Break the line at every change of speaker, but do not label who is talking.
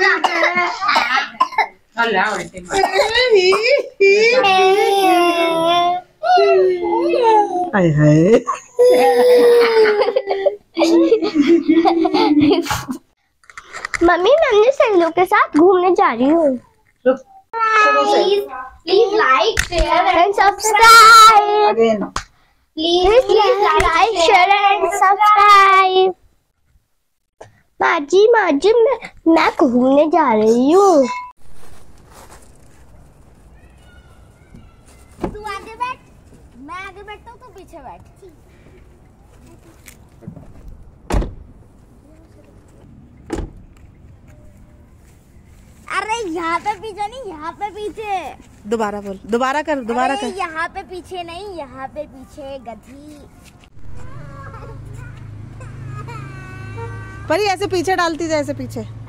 Mummy मैं सहेलियों के साथ घूमने जा रही हूँ।
Please like, share
and subscribe.
again.
Please like, share and subscribe. माजी मैं घूमने जा रही हूँ।
तू आगे बैठ, मैं आगे बैठता हूँ, तू पीछे बैठ। अरे यहाँ पे पीछे नहीं, यहाँ पे पीछे।
दोबारा बोल, दोबारा कर।
यहाँ पे पीछे नहीं, यहाँ पे पीछे गधी।
परी ऐसे पीछे डालती जा, ऐसे पीछे।